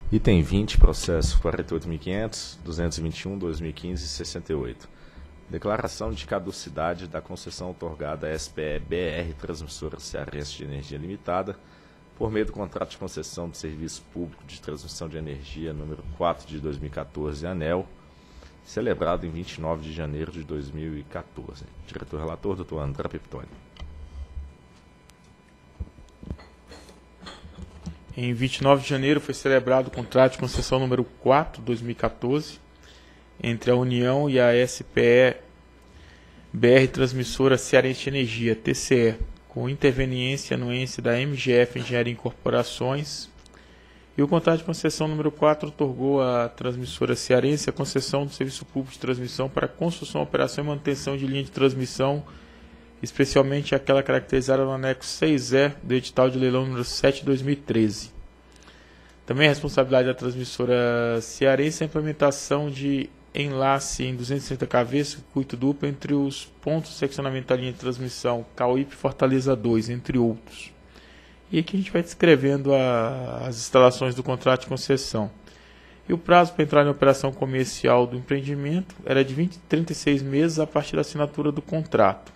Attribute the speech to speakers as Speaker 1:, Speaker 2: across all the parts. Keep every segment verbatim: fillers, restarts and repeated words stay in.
Speaker 1: Item vinte, processo quarenta e oito mil e quinhentos, duzentos e vinte e um, dois mil e quinze, sessenta e oito. Declaração de caducidade da concessão outorgada à S P E B R Transmissora Cearense de Energia Limitada, por meio do contrato de concessão de serviço público de transmissão de energia número quatro de dois mil e quatorze, ANEEL, celebrado em vinte e nove de janeiro de dois mil e quatorze. Diretor-relator, doutor André Peptoni.
Speaker 2: Em vinte e nove de janeiro foi celebrado o contrato de concessão número quatro de dois mil e quatorze entre a União e a S P E B R Transmissora Cearense de Energia, T C E, com interveniência e anuência da M G F Engenharia Incorporações. E o contrato de concessão número quatro otorgou à transmissora cearense a concessão do serviço público de transmissão para construção, operação e manutenção de linha de transmissão, especialmente aquela caracterizada no anexo seis E do edital de leilão número sete de dois mil e treze. Também a responsabilidade da transmissora cearense é a implementação de enlace em duzentos e sessenta kV, circuito duplo, entre os pontos de seccionamento da linha de transmissão Cauípe Fortaleza dois, entre outros. E aqui a gente vai descrevendo a, as instalações do contrato de concessão. E o prazo para entrar em operação comercial do empreendimento era de vinte, trinta e seis meses a partir da assinatura do contrato.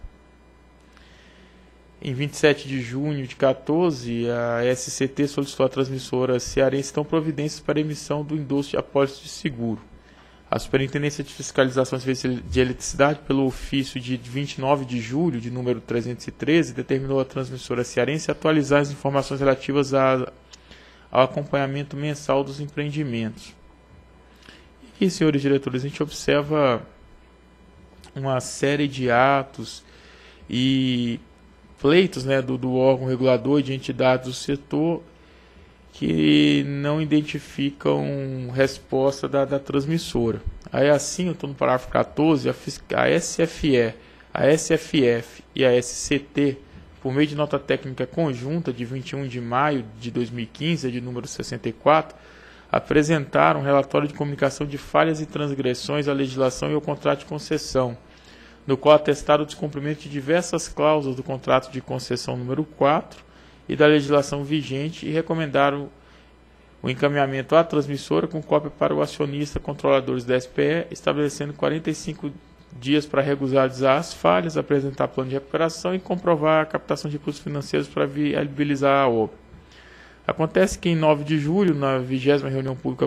Speaker 2: Em vinte e sete de junho de quatorze, a S C T solicitou à transmissora cearense então providências para emissão do endosso de apólice de seguro. A Superintendência de Fiscalização de Eletricidade, pelo ofício de vinte e nove de julho, de número trezentos e treze, determinou à transmissora cearense atualizar as informações relativas a, ao acompanhamento mensal dos empreendimentos. E aqui, senhores diretores, a gente observa uma série de atos e pleitos, né, do, do órgão regulador e de entidades do setor que não identificam resposta da, da transmissora. Aí assim, eu estou no parágrafo quatorze, a, a S F E, a S F F e a S C T, por meio de nota técnica conjunta de vinte e um de maio de dois mil e quinze, de número sessenta e quatro, apresentaram um relatório de comunicação de falhas e transgressões à legislação e ao contrato de concessão, no qual atestaram o descumprimento de diversas cláusulas do contrato de concessão número quatro e da legislação vigente, e recomendaram o encaminhamento à transmissora com cópia para o acionista controladores da S P E, estabelecendo quarenta e cinco dias para regularizar as falhas, apresentar plano de recuperação e comprovar a captação de recursos financeiros para viabilizar a obra. Acontece que em nove de julho, na vigésima reunião pública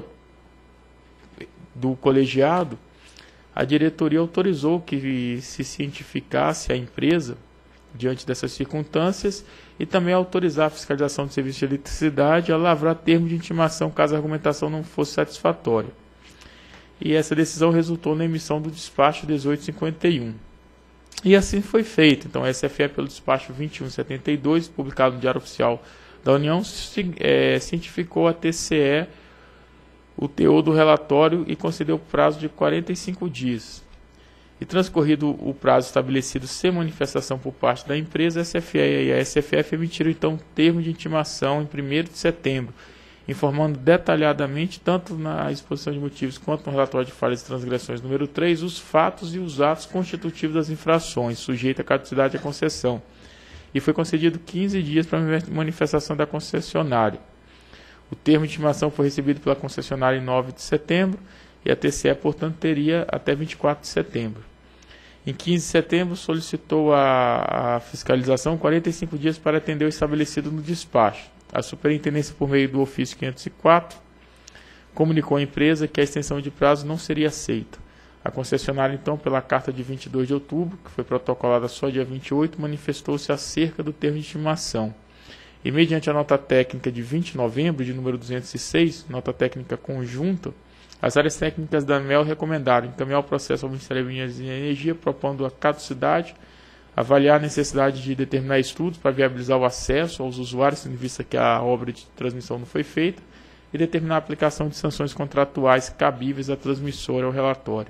Speaker 2: do colegiado, a diretoria autorizou que se cientificasse a empresa diante dessas circunstâncias e também autorizar a fiscalização do serviço de eletricidade a lavrar termo de intimação caso a argumentação não fosse satisfatória. E essa decisão resultou na emissão do despacho dezoito cinquenta e um. E assim foi feito. Então, a S F E, pelo despacho vinte e um setenta e dois, publicado no Diário Oficial da União, é, cientificou a T C E o teor do relatório e concedeu prazo de quarenta e cinco dias. E transcorrido o prazo estabelecido sem manifestação por parte da empresa, a S F E e a S F F emitiram então termo de intimação em primeiro de setembro, informando detalhadamente, tanto na exposição de motivos quanto no relatório de falhas e transgressões número três, os fatos e os atos constitutivos das infrações, sujeita à caducidade da concessão. E foi concedido quinze dias para a manifestação da concessionária. O termo de intimação foi recebido pela concessionária em nove de setembro, e a T C E, portanto, teria até vinte e quatro de setembro. Em quinze de setembro, solicitou a, a fiscalização quarenta e cinco dias para atender o estabelecido no despacho. A Superintendência, por meio do ofício quinhentos e quatro, comunicou à empresa que a extensão de prazo não seria aceita. A concessionária, então, pela carta de vinte e dois de outubro, que foi protocolada só dia vinte e oito, manifestou-se acerca do termo de intimação. E, mediante a nota técnica de vinte de novembro, de número duzentos e seis, nota técnica conjunta, as áreas técnicas da ANEEL recomendaram encaminhar o processo ao Ministério da Minas e Energia, propondo a caducidade, avaliar a necessidade de determinar estudos para viabilizar o acesso aos usuários, tendo em vista que a obra de transmissão não foi feita, e determinar a aplicação de sanções contratuais cabíveis à transmissora ao relatório.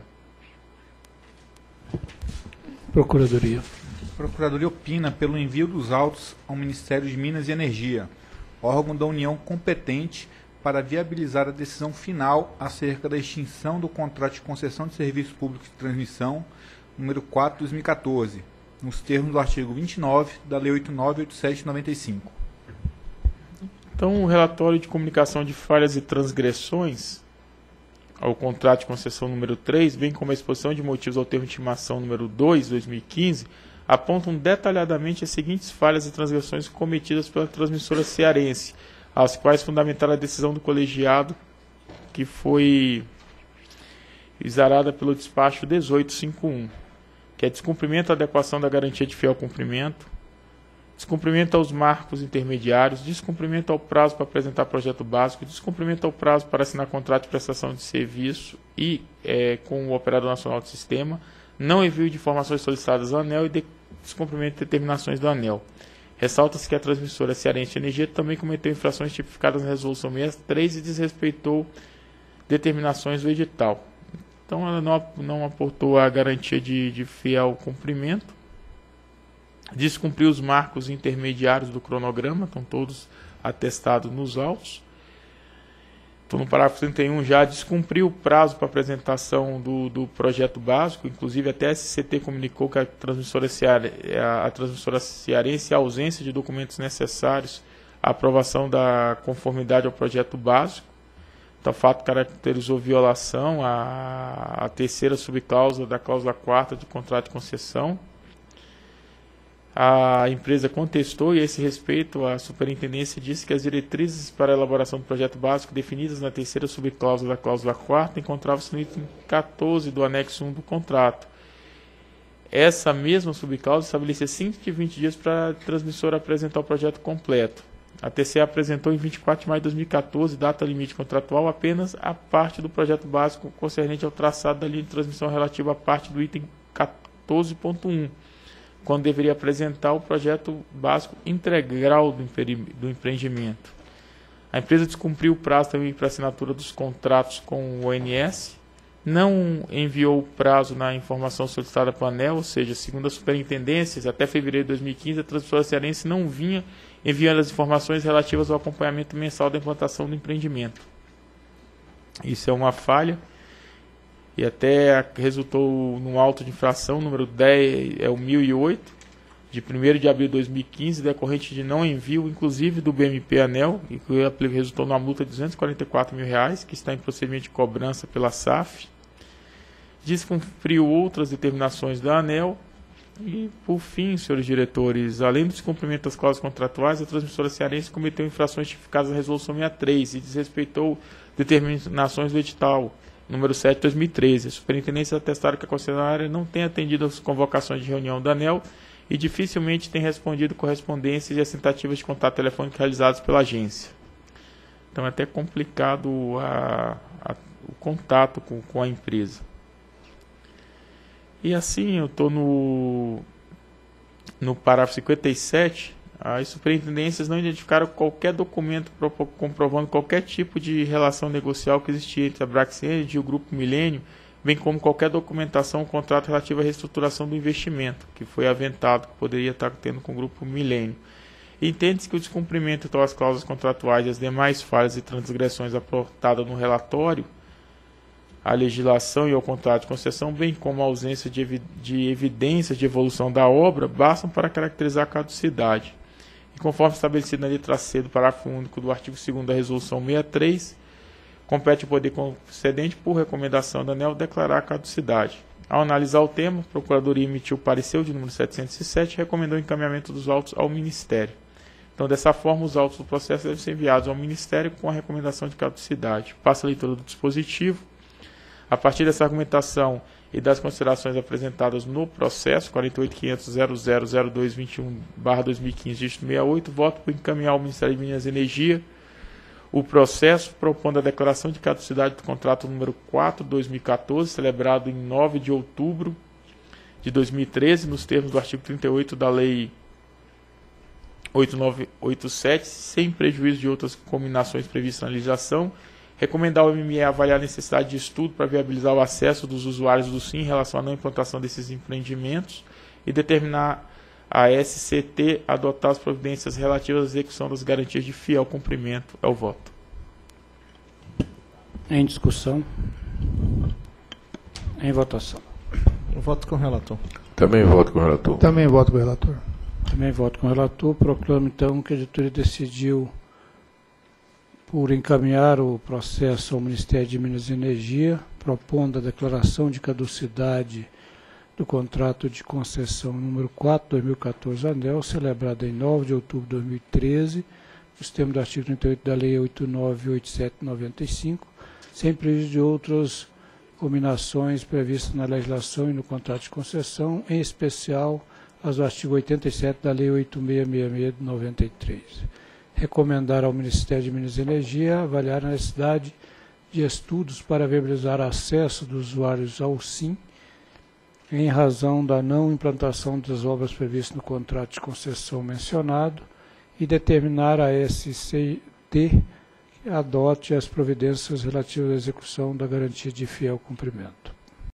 Speaker 3: Procuradoria.
Speaker 4: A Procuradoria opina pelo envio dos autos ao Ministério de Minas e Energia, órgão da União competente para viabilizar a decisão final acerca da extinção do contrato de concessão de serviço público de transmissão número quatro de dois mil e quatorze, nos termos do artigo vinte e nove da Lei oito mil novecentos e oitenta e sete de noventa e cinco.
Speaker 2: Então, o relatório de comunicação de falhas e transgressões ao contrato de concessão número três, bem como a exposição de motivos ao termo de intimação número dois, dois mil e quinze, apontam detalhadamente as seguintes falhas e transgressões cometidas pela transmissora cearense, as quais fundamentaram a decisão do colegiado que foi exarada pelo despacho dezoito cinquenta e um, que é descumprimento à adequação da garantia de fiel cumprimento, descumprimento aos marcos intermediários, descumprimento ao prazo para apresentar projeto básico, descumprimento ao prazo para assinar contrato de prestação de serviço e é, com o Operador Nacional do Sistema, não envio de informações solicitadas ao ANEEL e de descumprimento de determinações do ANEEL. Ressalta-se que a transmissora cearense de energia também cometeu infrações tipificadas na Resolução sessenta e três e desrespeitou determinações do edital. Então, ela não, não aportou a garantia de, de fiel cumprimento, descumpriu os marcos intermediários do cronograma, estão todos atestados nos autos. Então, no parágrafo trinta e um, já descumpriu o prazo para apresentação do, do projeto básico, inclusive até a S C T comunicou que a transmissora, ceare, a, a transmissora cearense, a ausência de documentos necessários à aprovação da conformidade ao projeto básico. Então, o fato caracterizou violação à, à terceira subcláusula da cláusula quarta do contrato de concessão. A empresa contestou e, a esse respeito, a superintendência disse que as diretrizes para a elaboração do projeto básico definidas na terceira subcláusula da cláusula quarta encontravam-se no item quatorze do anexo um do contrato. Essa mesma subcláusula estabelecia cento e vinte dias para a transmissora apresentar o projeto completo. A T C E apresentou em vinte e quatro de maio de dois mil e quatorze, data limite contratual, apenas a parte do projeto básico concernente ao traçado da linha de transmissão relativa à parte do item quatorze ponto um. Quando deveria apresentar o projeto básico integral do, do empreendimento. A empresa descumpriu o prazo também para assinatura dos contratos com o O N S, não enviou o prazo na informação solicitada para o ANEEL, ou seja, segundo as superintendências, até fevereiro de dois mil e quinze, a transmissora cearense não vinha enviando as informações relativas ao acompanhamento mensal da implantação do empreendimento. Isso é uma falha. E até resultou num auto de infração, número dez, é o mil e oito, de primeiro de abril de dois mil e quinze, decorrente de não envio, inclusive do B M P ANEEL, e que resultou numa multa de duzentos e quarenta e quatro mil reais, que está em procedimento de cobrança pela S A F. Descumpriu outras determinações da ANEEL. E, por fim, senhores diretores, além do descumprimento das cláusulas contratuais, a transmissora cearense cometeu infrações tipificadas na Resolução sessenta e três e desrespeitou determinações do edital número sete de dois mil e treze. A superintendência atestaram que a concessionária não tem atendido às convocações de reunião da ANEEL e dificilmente tem respondido correspondências e as tentativas de contato telefônico realizadas pela agência. Então é até complicado a, a, o contato com, com a empresa. E assim, eu estou no, no parágrafo cinquenta e sete, as superintendências não identificaram qualquer documento comprovando qualquer tipo de relação negocial que existia entre a Brax Energy e o Grupo Milênio, bem como qualquer documentação ou contrato relativo à reestruturação do investimento, que foi aventado, que poderia estar tendo com o Grupo Milênio. Entende-se que o descumprimento de as cláusulas contratuais e as demais falhas e transgressões aportadas no relatório, a legislação e ao contrato de concessão, bem como a ausência de, evi de evidências de evolução da obra, bastam para caracterizar a caducidade. E conforme estabelecido na letra C do parágrafo único do artigo segundo da Resolução sessenta e três, compete ao poder concedente, por recomendação da ANEEL, declarar a caducidade. Ao analisar o tema, a Procuradoria emitiu o parecer de número setecentos e sete e recomendou o encaminhamento dos autos ao Ministério. Então, dessa forma, os autos do processo devem ser enviados ao Ministério com a recomendação de caducidade. Passa a leitura do dispositivo. A partir dessa argumentação e das considerações apresentadas no processo quarenta e oito ponto quinhentos ponto zero zero zero dois vinte e um barra dois mil e quinze, dígito sessenta e oito, voto por encaminhar ao Ministério de Minas e Energia o processo propondo a declaração de caducidade do contrato número quatro de dois mil e quatorze, celebrado em nove de outubro de dois mil e treze, nos termos do artigo trinta e oito da Lei oito mil novecentos e oitenta e sete, sem prejuízo de outras combinações previstas na legislação. Recomendar ao M M E avaliar a necessidade de estudo para viabilizar o acesso dos usuários do SIM em relação à não implantação desses empreendimentos e determinar a S C T a adotar as providências relativas à execução das garantias de fiel cumprimento. É o voto.
Speaker 3: Em discussão. Em votação.
Speaker 5: Eu voto com o relator.
Speaker 1: Também voto com o relator.
Speaker 6: Também voto com o relator.
Speaker 3: Também voto com o relator. Proclamo, então, que a diretoria decidiu por encaminhar o processo ao Ministério de Minas e Energia, propondo a declaração de caducidade do contrato de concessão número quatro, dois mil e quatorze, ANEEL, celebrado em nove de outubro de dois mil e treze, nos termos do artigo trinta e oito da Lei oito mil novecentos e oitenta e sete de noventa e cinco, sem prejuízo de outras combinações previstas na legislação e no contrato de concessão, em especial as do artigo oitenta e sete da Lei oito mil seiscentos e sessenta e seis de noventa e três. Recomendar ao Ministério de Minas e Energia avaliar a necessidade de estudos para viabilizar acesso dos usuários ao SIM, em razão da não implantação das obras previstas no contrato de concessão mencionado, e determinar a S C T que adote as providências relativas à execução da garantia de fiel cumprimento.